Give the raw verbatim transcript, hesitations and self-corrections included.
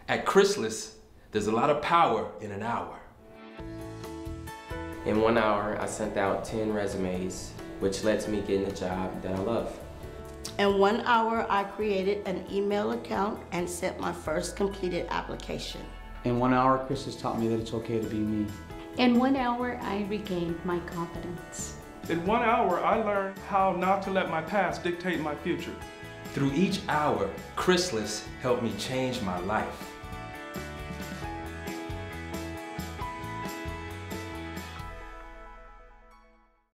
At Chrysalis, there's a lot of power in an hour. In one hour, I sent out ten resumes, which led to me getting a job that I love. In one hour, I created an email account and sent my first completed application. In one hour, Chrysalis taught me that it's okay to be me. In one hour, I regained my confidence. In one hour, I learned how not to let my past dictate my future. Through each hour, Chrysalis helped me change my life.